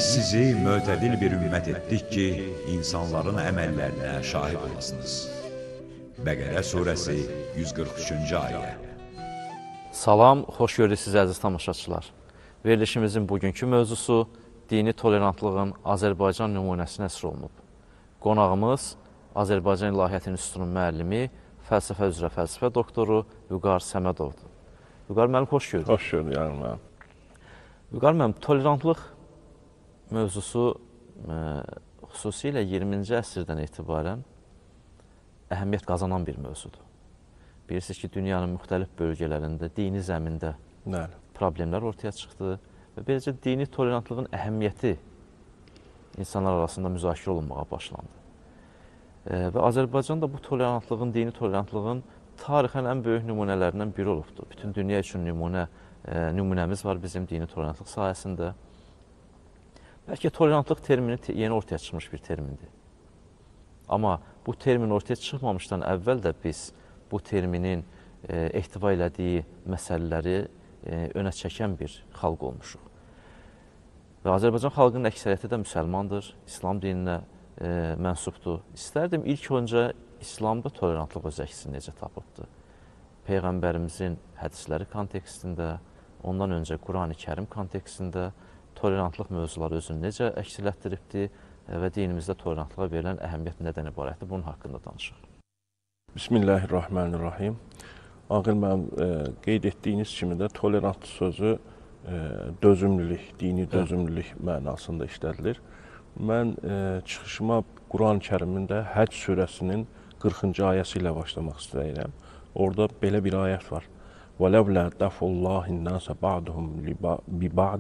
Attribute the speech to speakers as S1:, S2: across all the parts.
S1: sizi mötədil bir ümmət etdik ki, insanların əməllərinə şahid olasınız. Bəqərə surəsi 143-cü ayə.
S2: Salam, xoş gördük siz əziz tamaşaçılar. Verilişimizin bugünkü mövzusu dini tolerantlığın Azərbaycan nümunəsi nəsr olunub. Qonağımız Azərbaycan İlahiyyat İnstitutunun müəllimi, fəlsəfə üzrə fəlsəfə doktoru Vüqar Səmədovdur. Vüqar müəllim, xoş gördük.
S3: Xoş gördük, yəni mənim.
S2: Vüqar müəllim, tolerantlıq mövzusu xüsusilə 20-ci əsrdən etibarən əhəmiyyət qazanan bir mövzudur. Bilirsiniz ki, dünyanın müxtəlif bölgələrində dini zəmində problemlər ortaya çıxdı və beləcə dini tolerantlığın əhəmiyyəti insanlar arasında müzakirə olunmağa başlandı. Və Azərbaycan da bu tolerantlığın, dini tolerantlığın tarixən ən böyük nümunələrindən biri olubdur. Bütün dünya üçün nümunəmiz var bizim dini tolerantlıq sayəsində. Bəlkə tolerantlıq termini yeni ortaya çıxmış bir termindir. Amma bu termin ortaya çıxmamışdan əvvəl də biz bu terminin ehtiva elədiyi məsələləri önə çəkən bir xalq olmuşuq. Və Azərbaycan xalqının əksəriyyəti də müsəlmandır, İslam dininə mənsubdur. İstərdim ilk öncə İslamda tolerantlıq öz əksini necə tapıbdır? Peyğəmbərimizin hədisləri kontekstində, ondan öncə Qurani Kərim kontekstində tolerantlıq mövzuları özünü necə əks elətdiribdir və dinimizdə tolerantlığa verilən əhəmiyyət nədən ibarətdir? Bunun haqqında danışıq.
S3: Bismillahirrahmanirrahim. Ağıl mənim qeyd etdiyiniz kimi də tolerant sözü dözümlülük, dini dözümlülük mənasında işlədilir. Mən çıxışıma Quran-ı Kərimində Həcc surəsinin 40-cı ayəsi ilə başlamaq istəyirəm. Orada belə bir ayət var. وَلَوْلَا دَفُ اللّٰهِ النَّاسَ بَعْدُهُمْ بِبَعْدٍ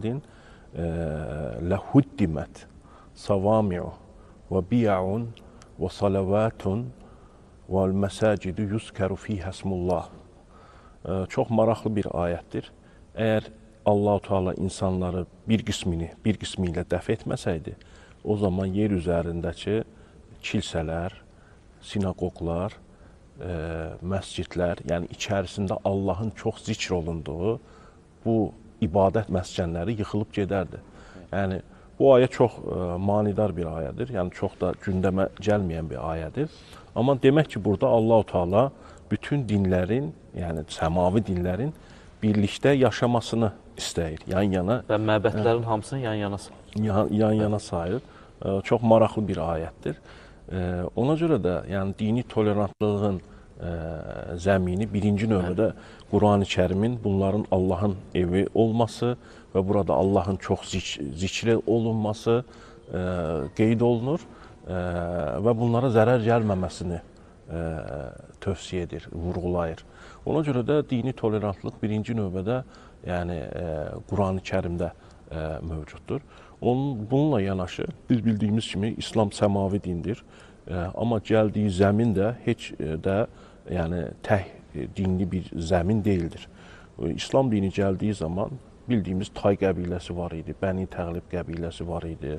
S3: لَهُدِّمَتْ صَوَامِعُ وَبِيَعٌ وَصَلَوَاتٌ وَالْمَسَاجِدُ يُذْكَرُ فِيهَا اسْمُ اللّٰهِ. Çox maraqlı bir ayətdir. Əgər Allah-u Teala insanları bir qismi ilə dəf etməsəydi, o zaman yer üzərindəki kilsələr, sinagoglar, məscidlər, yəni içərisində Allahın çox zikr olunduğu bu ibadət məskənləri yıxılıb gedərdi. Yəni, bu ayə çox manidar bir ayədir, yəni çox da gündəmə gəlməyən bir ayədir. Amma demək ki, burada Allah-u Teala bütün dinlərin, yəni səmavi dinlərin birlikdə yaşamasını istəyir, yan-yana.
S2: Və məbədlərin hamısını yan-yana sayır.
S3: Yan-yana sayır. Çox maraqlı bir ayətdir. Ona görə də yəni dini tolerantlığın zəmini birinci növbədə Qurani Kərimin bunların Allahın evi olması və burada Allahın çox zikri olunması qeyd olunur və bunlara zərər gəlməməsini tövsiyə edir, vurğulayır. Ona görə də dini tolerantlıq birinci növbədə yəni Qurani Kərimdə mövcuddur. Bununla yanaşı biz bildiyimiz kimi İslam səmavi dindir. Amma gəldiyi zəmin də heç də yəni tək dinli bir zəmin deyildir. İslam dini gəldiyi zaman bildiyimiz Tay qəbiləsi var idi, Bəni Təğlib qəbiləsi var idi,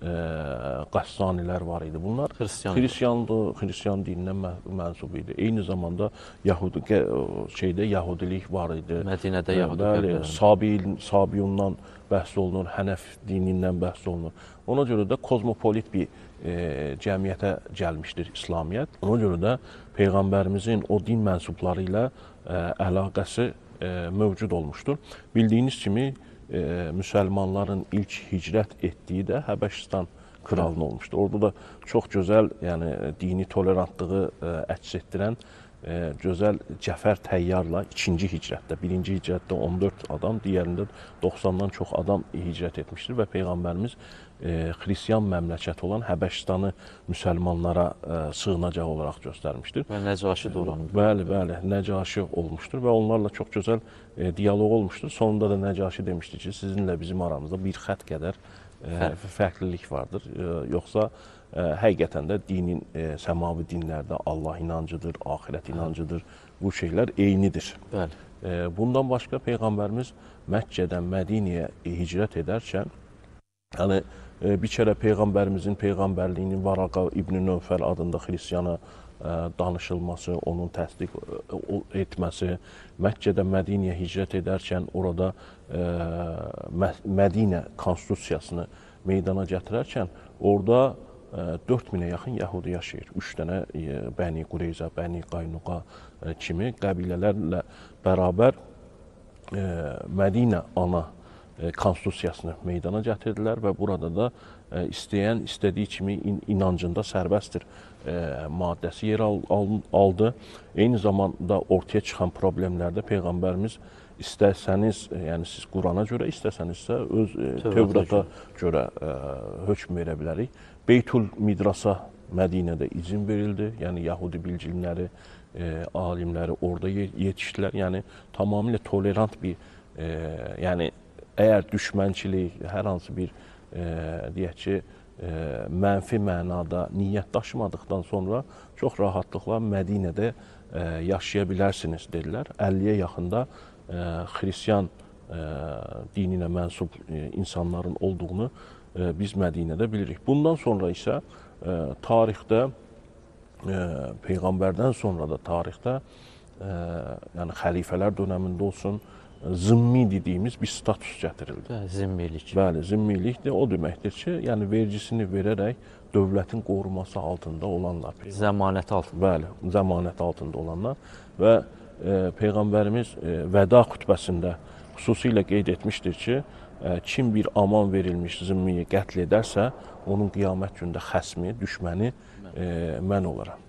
S3: Qəssanilər var idi. Bunlar Xristiyan dinindən mənsub idi. Eyni zamanda Yahudilik var idi.
S2: Mədinədə Yahudi
S3: Sabiyundan bəhs olunur, Hənəf dinindən bəhs olunur. Ona görə də kozmopolit bir cəmiyyətə gəlmişdir İslamiyyət. Ona görə də Peyğəmbərimizin o din mənsubları ilə əlaqəsi mövcud olmuşdur. Bildiyiniz kimi müsəlmanların ilk hicrət etdiyi də Həbəşistan kralına olmuşdur. Orada da çox gözəl, yəni dini tolerantlığı əks etdirən gözəl Cəfər Təyyarla ikinci hicrətdə, birinci hicrətdə 14 adam, digərində 90-dan çox adam hicrət etmişdir və Peyğəmbərimiz xristiyan məmləkəti olan Həbəşistanı müsəlmanlara sığınacaq olaraq göstərmişdir.
S2: Və Nəcaşi də oranı.
S3: Bəli, Nəcaşi olmuşdur və onlarla çox gözəl diyaloq olmuşdur. Sonunda da Nəcaşi demişdi ki, sizinlə bizim aramızda bir xətt qədər fərqlilik vardır. Yoxsa həqiqətən də dinin, səmavi dinlərdə Allah inancıdır, axirət inancıdır. Bu şeylər eynidir.
S2: Bəli.
S3: Bundan başqa Peyğəmbərimiz Məkkədən Mədinəyə hicrət edərkən, yəni bir kərə Peyğəmbərimizin peyğəmbərliyinin Varaqa İbn Növfəl adında xristiyana danışılması, onun təsdiq etməsi, Məkkədən Mədinəyə hicrət edərkən orada Mədinə konstitusiyasını meydana gətirərkən orada 4000-ə yaxın yəhudi yaşayır. 3 dənə Bəni Qureyza, Bəni Qaynuqa kimi qəbilələrlə bərabər Mədinə ana konstitusiyasını meydana gətirdilər və burada da istəyən istədiyi kimi inancında sərbəstdir maddəsi yer aldı. Eyni zamanda ortaya çıxan problemlərdə Peyğəmbərimiz istəsəniz, yəni siz Qurana görə, istəsənizsə öz Tevrata görə hökm verə bilərik. Beytul Midrasa Mədinədə izin verildi, yəni Yahudi bilginləri, alimləri orada yetişdilər. Yəni tamamilə tolerant bir, yəni əgər düşmənçilik, hər hansı bir deyək ki, mənfi mənada niyyət daşımadıqdan sonra çox rahatlıqla Mədinədə yaşaya bilərsiniz dedilər. 50-yə yaxında xristian dininə mənsub insanların olduğunu biz Mədinədə bilirik. Bundan sonra isə tarixdə, Peyğəmbərdən sonra da tarixdə, yəni xəlifələr dönəmində olsun, zimmi dediyimiz bir status gətirildi.
S2: Zimmilik.
S3: Bəli, zimmilikdir. O deməkdir ki, yəni vergisini verərək dövlətin qoruması altında olanlar.
S2: Zəmanət altında.
S3: Bəli, zəmanət altında olanlar və Peyğəmbərimiz Vəda xutbəsində xüsusilə qeyd etmişdir ki, kim bir aman verilmiş zimmiyi qətl edərsə, onun qiyamət gündə xəsmi, düşməni mən olaram.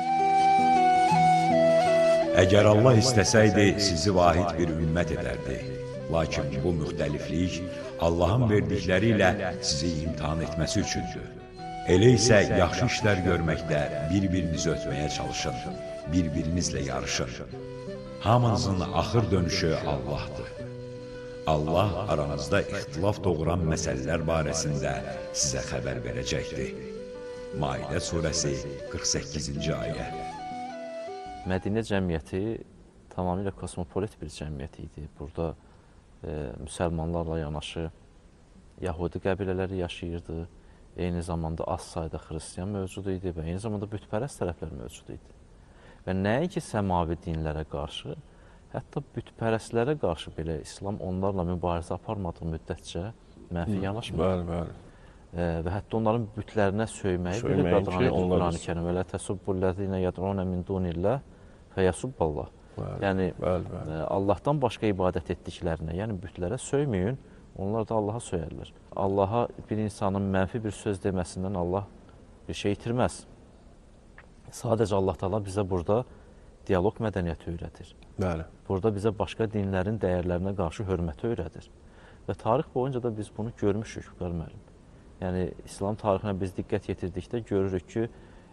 S1: Əgər Allah istəsəydi, sizi vahid bir ümmət edərdi. Lakin bu müxtəliflik Allahın verdikləri ilə sizi imtihan etməsi üçündür. Elə isə yaxşı işlər görməkdə bir-birinizi ötməyə çalışın, bir-birinizlə yarışın. Hamınızın axır dönüşü Allahdır. Allah aranızda ixtilaf doğuran məsələlər barəsində sizə xəbər verəcəkdir. Maidə surəsi 48-ci ayə.
S2: Mədinə cəmiyyəti tamamilə kosmopolit bir cəmiyyət idi. Burada müsəlmanlarla yanaşı Yahudi qəbilələri yaşayırdı. Eyni zamanda az sayda xristiyan mövcud idi və eyni zamanda bütpərəst tərəflər mövcud idi. Və nəinki səmavi dinlərə qarşı, hətta bütpərəstlərə qarşı belə İslam onlarla mübarizə aparmadığı müddətcə mənfi yanaşmır.
S3: Bəli.
S2: Və hətta onların bütlərinə söyməyi belə qadağan edir Qur'an-ı Kərim. Və lə təsubbullezine yed'un min dunillah feyasubballah. Yəni Allahdan başqa ibadət etdiklərinə, yəni bütlərə söyməyin, onlar da Allaha söyərlər. Allaha bir insanın mənfi bir söz deməsindən Allah bir şey itirməz. Sadəcə Allah Taala bizə burada dialoq mədəniyyəti öyrədir.
S3: Bəli.
S2: Burada bizə başqa dinlərin dəyərlərinə qarşı hörməti öyrədir. Və tarix boyunca da biz bunu görmüşük, müəllim. Yəni İslam tarixinə biz diqqət yetirdikdə görürük ki,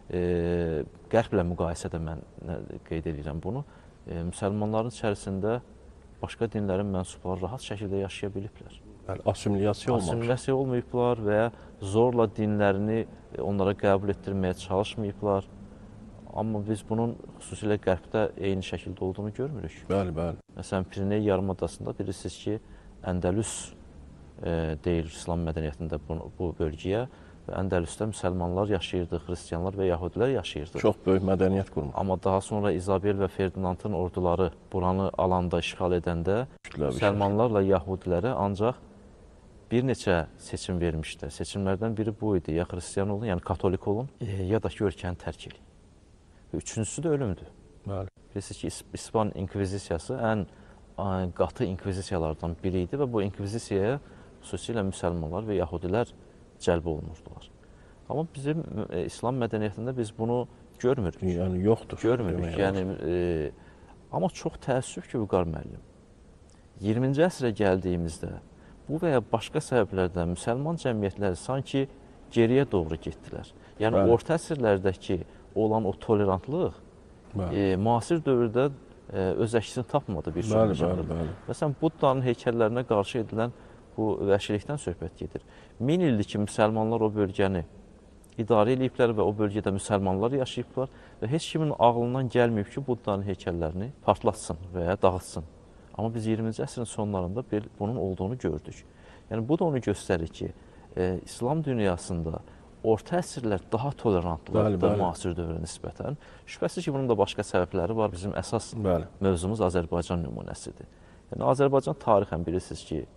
S2: Qərblə müqayisədə mən qeyd edirəm bunu. Müsəlmanların içərisində başqa dinlərin mənsubları rahat şəkildə yaşaya biliblər.
S3: Bəli, assimiliyasiya olmamış.
S2: Assimiliyasiya olmayıblar və ya zorla dinlərini onlara qəbul etdirməyə çalışmayıblar. Amma biz bunun xüsusilə Qərbdə eyni şəkildə olduğunu görmürük.
S3: Bəli.
S2: Məsələn, Piriney yarımadasında bilirsiniz ki, Əndəlüs deyilir İslam mədəniyyətində bu bölgəyə və Əndəlüsdə müsəlmanlar yaşayırdı, xristiyanlar və yəhudilər yaşayırdı.
S3: Çox böyük mədəniyyət qurmuş.
S2: Amma daha sonra İzabel və Ferdinandın orduları buranı alanda işğal edəndə müsəlmanlarla yəhudilərə ancaq bir neçə seçim vermişlər. Seçimlərdən biri bu idi, ya xristiyan olun, yəni katolik olun, ya da ki, ölkəni tərk edin. Üçüncüsü də ölümdür.
S3: Bəli.
S2: Bilirsiniz ki, İspan inkvizisiyası ən qatı inkvizisiyalardan biri idi və bu inkvizisiyaya xüsusilə müsəlmanlar və yəhudilər cəlb olunurdular. Amma bizim İslam mədəniyyətində biz bunu görmürük.
S3: Yəni yoxdur.
S2: Görmürük. Yəni, amma çox təəssüf ki, Vüqar müəllim, 20-ci əsrə gəldiyimizdə bu və ya başqa səbəblərdən müsəlman cəmiyyətləri sanki geriyə doğru getdilər. Yəni, orta əsrlərdəki olan o tolerantlıq müasir dövrdə öz əksini tapmadı bir çox
S3: Bəli.
S2: Məsələn, Buddanın heykəllərinə qarşı edilən bu vəhşilikdən söhbət gedir. 1000 ildir ki, müsəlmanlar o bölgəni idarə ediblər və o bölgədə müsəlmanlar yaşayıblar və heç kimin ağlından gəlməyib ki, Buddanın heykəllərini partlatsın və ya dağıtsın. Amma biz 20-ci əsrin sonlarında bunun olduğunu gördük. Yəni, bu da onu göstərir ki, İslam dünyasında orta əsrlər daha tolerantlıqdır müasir dövrə nisbətən. Şübhəsiz ki, bunun da başqa səbəbləri var. Bizim əsas mövzumuz Azərbaycan nümunəsidir. Yəni, Azərbaycan tarixən bilirsiniz ki,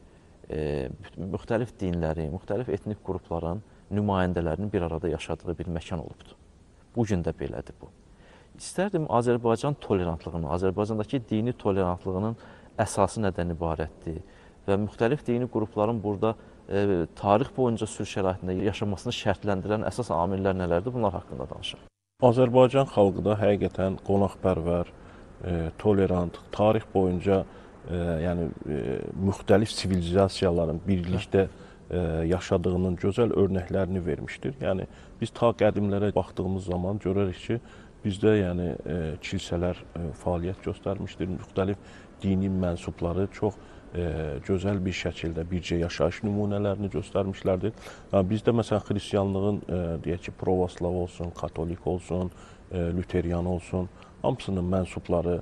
S2: müxtəlif dinləri, müxtəlif etnik qrupların nümayəndələrinin bir arada yaşadığı bir məkan olubdur. Bu gün də belədir bu. İstərdim Azərbaycan tolerantlığını, Azərbaycandakı dini tolerantlığının əsası nədən ibarətdir və müxtəlif dini qrupların burada tarix boyunca sülh şəraitində yaşamasını şərtləndirən əsas amillər nələrdir? Bunlar haqqında danışaq.
S3: Azərbaycan xalqı da həqiqətən qonaqpərvər, tolerant, tarix boyunca yəni müxtəlif sivilizasiyaların birlikdə yaşadığının gözəl örnəklərini vermişdir. Yəni biz ta qədimlərə baxdığımız zaman görərik ki, bizdə yəni kilsələr fəaliyyət göstərmişdir. Müxtəlif dini mənsubları çox gözəl bir şəkildə bircə yaşayış nümunələrini göstərmişlərdir. Yəni bizdə məsələn xristianlığın deyək ki, pravoslav olsun, katolik olsun, lüteryan olsun, hamısının mənsubları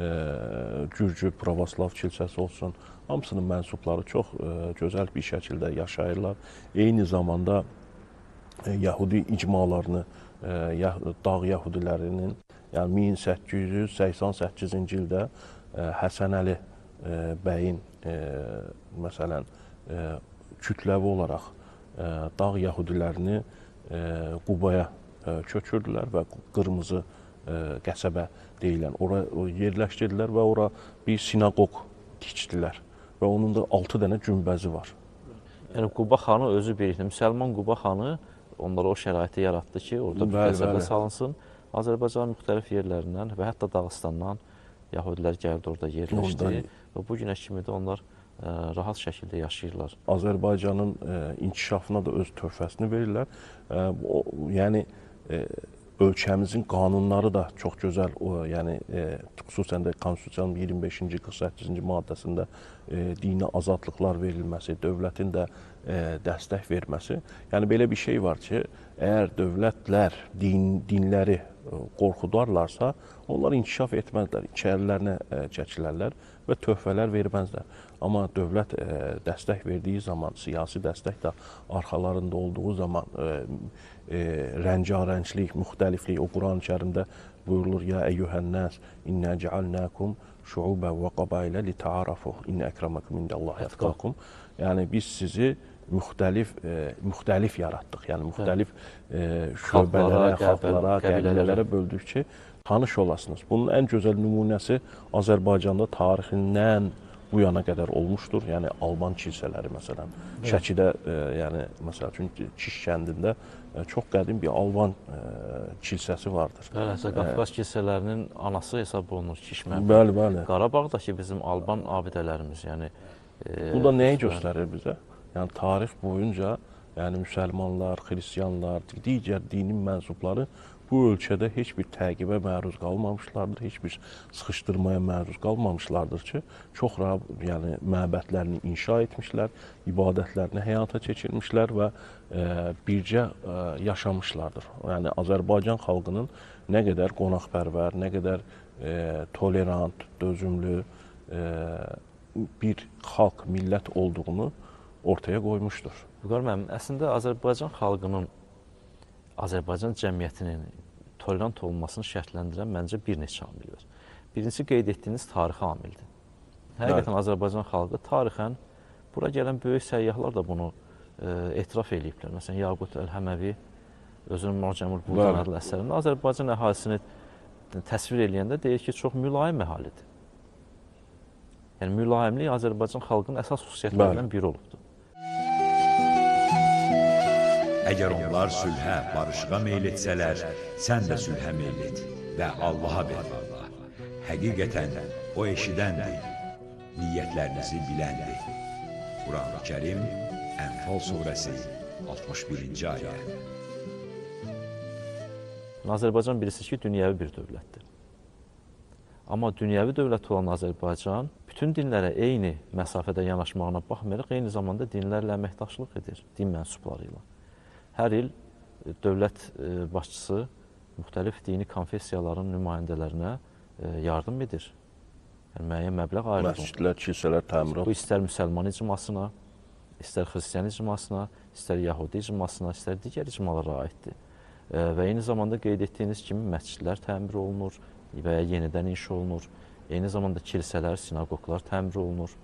S3: Gürcü pravoslav kilsəsi olsun, hamısının mənsubları çox gözəl bir şəkildə yaşayırlar. Eyni zamanda Yəhudi icmalarını, Dağ Yəhudilərinin yəni 1888-ci ildə Həsən Əli bəyin məsələn kütləvi olaraq Dağ Yəhudilərini Qubaya köçürdülər və Qırmızı qəsəbə deyilən ora yerləşdirdilər və ora bir sinaqoq tikdilər və onun da 6 dənə günbəzi var.
S2: Yəni Quba xanı özü birlikdə, müsəlman Quba xanı onlara o şəraiti yaratdı ki, orada bir qəsəbə salınsın. Azərbaycanın müxtəlif yerlərindən və hətta Dağıstandan Yəhudilər gəldi orada yerləşdi və bu günə kimi də onlar rahat şəkildə yaşayırlar.
S3: Azərbaycanın inkişafına da öz töhfəsini verirlər. Yəni ölkəmizin qanunları da çox gözəl, yəni xüsusən də Konstitusiyanın 25-ci, 48-ci maddəsində dini azadlıqlar verilməsi, dövlətin də dəstək verməsi. Yəni belə bir şey var ki, əgər dövlətlər dinləri qorxudarlarsa, onlar inkişaf etməzlər, içərilərinə çəkilərlər və töhfələr verməzlər. Amma dövlət dəstək verdiyi zaman, siyasi dəstək də arxalarında olduğu zaman rəngarənglik, müxtəliflik, o Quran-ı Kərimdə buyurulur, ya əyyuhən-nəs, innə cəalnəkum şuubə və qabailə lita'arafu, innə əkramakum indəllahi ətqakum. Yəni biz sizi müxtəlif yaratdıq. Yəni müxtəlif şöbələrə, xalqlara, qəbilələrə böldük ki, tanış olasınız. Bunun ən gözəl nümunəsi Azərbaycanda tarixindən bu yana qədər olmuşdur. Yəni Alban kilsələri məsələn, Şəkidə, yəni məsəl üçün Kiş kəndində çox qədim bir Alban kilsəsi vardır.
S2: Bəli, Qafqaz kilsələrinin anası hesab olunur Kiş məbədi.
S3: Bəli, bəli.
S2: Qarabağdakı bizim Alban abidələrimiz, yəni
S3: bu da nəyi göstərir bizə? Yəni tarix boyunca, yəni müsəlmanlar, xristianlar, digər dinin mənsubları bu ölkədə heç bir təqibə məruz qalmamışlardır, heç bir sıxışdırmaya məruz qalmamışlardır ki, çox rahat yəni məbədlərini inşa etmişlər, ibadətlərini həyata keçirmişlər və bircə yaşamışlardır. Yəni Azərbaycan xalqının nə qədər qonaqpərvər, nə qədər tolerant, dözümlü bir xalq, millət olduğunu ortaya qoymuşdur.
S2: Vüqar müəllim, əslində Azərbaycan xalqının, Azərbaycan cəmiyyətinin tolerant olmasını şərtləndirən məncə bir neçə amil var. Birincisi, qeyd etdiyiniz tarixi amildir. Həqiqətən Azərbaycan xalqı tarixən, bura gələn böyük səyyahlar da bunu etiraf ediblər. Məsələn, Yaqut Əl-Həməvi özünün Mucəmül Buldan adlı əsərində Azərbaycan əhalisini təsvir edəndə deyir ki, çox mülayim əhalidir. Yəni, mülayimlik Azərbaycan xalqının əsas xüsusiyyətlərindən biri olubdur.
S1: Əgər onlar sülhə, barışığa meyl etsələr, sən də sülhə meyl et və Allaha ver valla. Həqiqətən o eşidəndir, niyyətlərinizi biləndir. Quran-ı Kərim, Ənfal surəsi 61-ci ayə.
S2: Azərbaycan bilirsiniz ki, dünyəvi bir dövlətdir. Amma dünyəvi dövlət olan Azərbaycan bütün dinlərə eyni məsafədə yanaşmağına baxmayaraq, eyni zamanda dinlərlə əməkdaşlıq edir, din mənsubları ilə. Hər il dövlət başçısı müxtəlif dini konfessiyaların nümayəndələrinə yardım edir. Yəni, müəyyən məbləğ ayırır.
S3: Məscidlər, kilsələr təmir.
S2: Bu, istər müsəlman icmasına, istər xristiyan icmasına, istər yəhudi icmasına, istər digər icmalara aiddir. Və eyni zamanda qeyd etdiyiniz kimi məscidlər təmir olunur və ya yenidən inşa olunur. Eyni zamanda kilsələr, sinagoglar təmir olunur.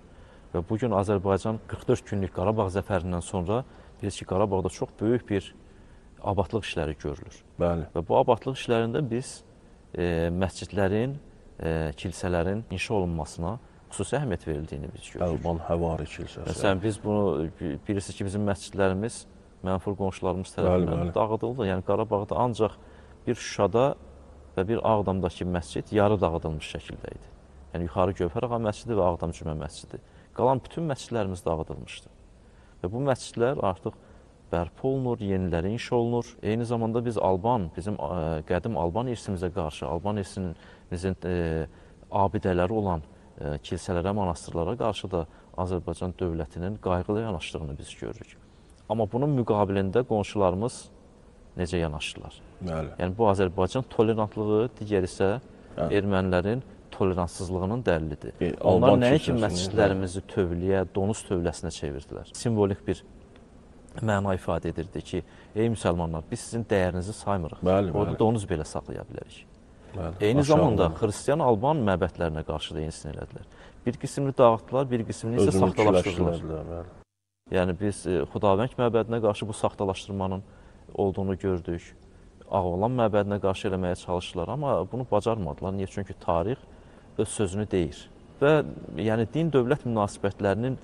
S2: Və bugün Azərbaycan 44 günlük Qarabağ zəfərindən sonra bilirsiniz ki, Qarabağda çox böyük bir abadlıq işləri görülür.
S3: Bəli.
S2: Və bu abadlıq işlərində biz məscidlərin, kilsələrin inşa olunmasına xüsusi əhəmiyyət verildiyini biz görürük.
S3: Əlban Həvari kilsəsi.
S2: Məsələn, biz bunu bilirsiniz ki, bizim məscidlərimiz mənfur qonşularımız tərəfindən dağıdıldı. Yəni Qarabağda ancaq bir Şuşada və bir Ağdamdakı məscid yarı dağıdılmış şəkildə idi. Yəni yuxarı Gövhər ağa məscidi və Ağdam Cümə məscidi. Qalan bütün məscidlərimiz dağıdılmışdı. Və bu məscidlər artıq bərpa olunur, yeniləri inşa olunur. Eyni zamanda biz bizim qədim Alban irsimizə qarşı, Alban irsimizin abidələri olan kilsələrə, monastırlara qarşı da Azərbaycan dövlətinin qayğılı yanaşdığını biz görürük. Amma bunun müqabilində qonşularımız necə yanaşdılar?
S3: Bəli.
S2: Yəni bu Azərbaycan tolerantlığı, digər isə ermənilərin tolerantsızlığının dəlilidir. Onlar nəinki məscidlərimizi tövləyə, donuz tövləsinə çevirdilər. Simvolik bir məna ifadə edirdi ki, ey müsəlmanlar, biz sizin dəyərinizi saymırıq. Orada donuz belə saxlaya bilərik. Eyni zamanda xristian Alban məbədlərinə qarşı da yenisini elədilər. Bir qismini dağıtdılar, bir qismini isə saxtalaşdırdılar. Yəni biz Xudavəng məbədinə qarşı bu saxtalaşdırmanın olduğunu gördük. Ağoğlan məbədinə qarşı eləməyə çalışdılar, amma bunu bacarmadılar. Niyə? Çünki tarix öz sözünü deyir. Və yəni din-dövlət münasibətlərinin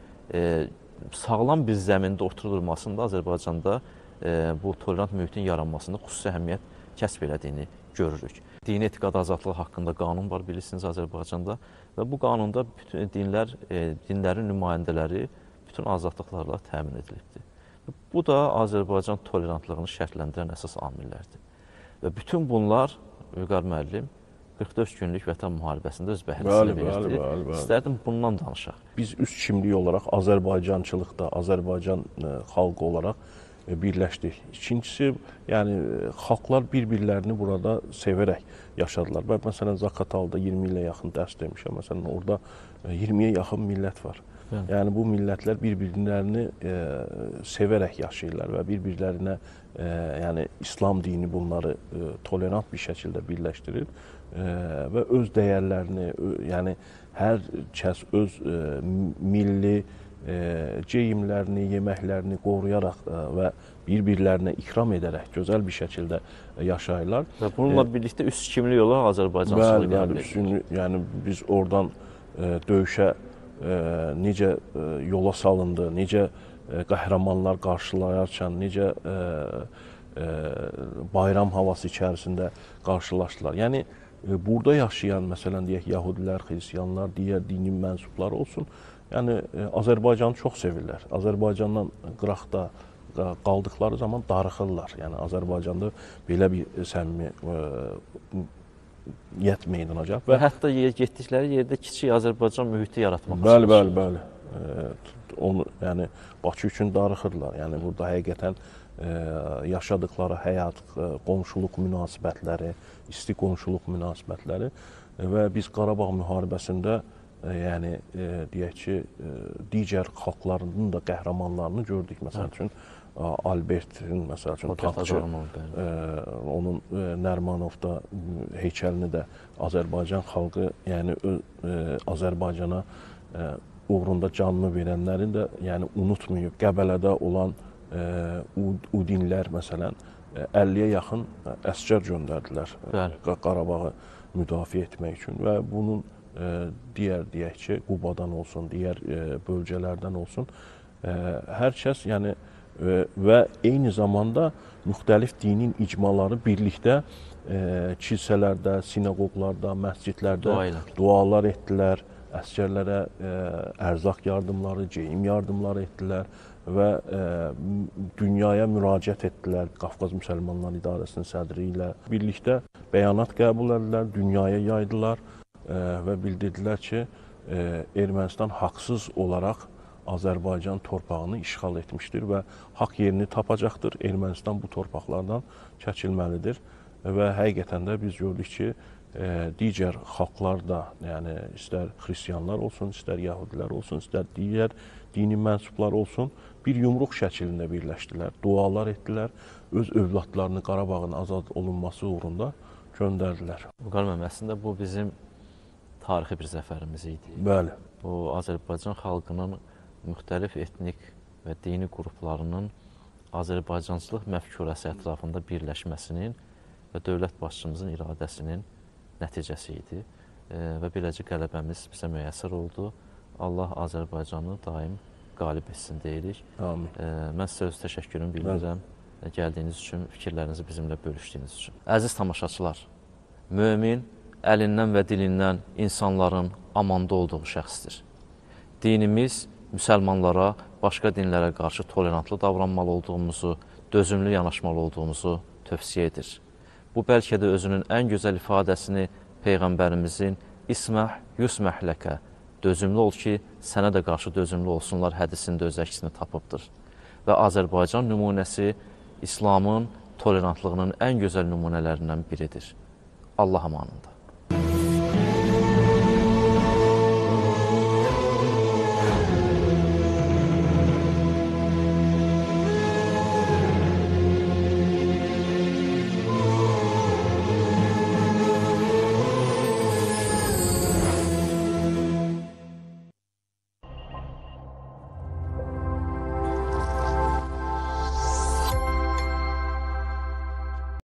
S2: sağlam bir zəmində oturulmasında Azərbaycanda bu tolerant mühitin yaranmasında xüsusi əhəmiyyət kəsb elədiyini görürük. Dini etiqad azadlığı haqqında qanun var, bilirsiniz, Azərbaycanda və bu qanunda bütün dinlərin nümayəndələri bütün azadlıqlarla təmin edilibdir. Bu da Azərbaycan tolerantlığını şərtləndirən əsas amillərdir. Və bütün bunlar, Vüqar müəllim, 44 günlük Vətən müharibəsində öz bəhrəsini verirdi. İstərdim bundan danışaq.
S3: Biz üst kimlik olaraq Azərbaycançılıqda, Azərbaycan xalqı olaraq birləşdik. İkincisi, yəni xalqlar bir-birlərini burada sevərək yaşadılar. Və məsələn, Zaqatalada 20 ilə yaxın dərs demişəm. Məsələn, orada 20-yə yaxın millət var. Yəni bu millətlər bir-birlərini sevərək yaşayırlar və bir-birlərinə yəni İslam dini bunları tolerant bir şəkildə birləşdirir və öz dəyərlərini, yəni hər kəs öz milli geyimlərini, yeməklərini qoruyaraq və bir-birlərinə ikram edərək gözəl bir şəkildə yaşayırlar.
S2: Və bununla birlikdə üst kimlik olaraq Azərbaycançılığı qəbul edilir.
S3: Yəni biz oradan döyüşə necə yola salındı, necə qəhrəmanlar qarşılayarkən, necə bayram havası içərisində qarşılaşdılar. Yəni burada yaşayan, məsələn, deyək, yəhudilər, xristianlar, digər dinin mənsubları olsun, yəni Azərbaycanı çox sevirlər. Azərbaycandan qıraqda qaldıqları zaman darıxırlar. Yəni Azərbaycanda belə bir səmimi niyyət meydana gəlib.
S2: Və hətta getdikləri yerdə kiçik Azərbaycan mühiti yaratmaq
S3: çalışırlar. Bəli. Onu, yəni Bakı üçün darıxırlar. Yəni burada həqiqətən yaşadıkları həyat, qonşuluq münasibətləri, isti qonşuluq münasibətləri və biz Qarabağ müharibəsində yəni deyək ki, digər xalqlarının da qəhrəmanlarını gördük. Məsəl üçün Albertin, məsəl üçün taxtçı, onun Nərmanovda heykəlini də Azərbaycan xalqı, yəni Azərbaycana uğrunda canını verənlərin də yəni unutmayıb. Qəbələdə olan Udinlər məsələn 50-yə yaxın əsgər göndərdilər Qarabağı müdafiə etmək üçün və bunun digər deyək ki, Qubadan olsun, digər bölgələrdən olsun, hər kəs yəni və eyni zamanda müxtəlif dinin icmaları birlikdə kilsələrdə, sinagoglarda, məscidlərdə dualar etdilər, əsgərlərə ərzaq yardımları, geyim yardımları etdilər və dünyaya müraciət etdilər. Qafqaz Müsəlmanlar İdarəsinin sədri ilə birlikdə bəyanat qəbul etdilər, dünyaya yaydılar və bildirdilər ki, Ermənistan haqsız olaraq Azərbaycan torpağını işğal etmişdir və haqq yerini tapacaqdır. Ermənistan bu torpaqlardan çəkilməlidir və həqiqətən də biz gördük ki, digər xalqlar da, yəni istər xristianlar olsun, istər yəhudilər olsun, istər digər dini mənsublar olsun, bir yumruq şəklində birləşdilər, dualar etdilər, öz övladlarını Qarabağın azad olunması uğrunda göndərdilər.
S2: Vüqar müəllim, əslində bu bizim tarixi bir zəfərimiz idi.
S3: Bəli.
S2: bu Azərbaycan xalqının müxtəlif etnik və dini qruplarının Azərbaycancılıq məfkurəsi ətrafında birləşməsinin və dövlət başçımızın iradəsinin nəticəsi idi və beləcə qələbəmiz bizə müyəssər oldu. Allah Azərbaycanı daim qalib etsin deyirik.
S3: Amin.
S2: Mən sizə öz təşəkkürümü bildirirəm gəldiyiniz üçün, fikirlərinizi bizimlə bölüşdüyünüz üçün. Əziz tamaşaçılar, mömin əlindən və dilindən insanların amanda olduğu şəxsdir. Dinimiz müsəlmanlara, başqa dinlərə qarşı tolerantlı davranmalı olduğumuzu, dözümlü yanaşmalı olduğumuzu tövsiyə edir. Bu bəlkə də özünün ən gözəl ifadəsini Peyğəmbərimizin İsməh yusməh ləkə, dözümlü ol ki, sənə də qarşı dözümlü olsunlar hədisində öz əksini tapıbdır. Və Azərbaycan nümunəsi İslamın tolerantlığının ən gözəl nümunələrindən biridir. Allah amanında.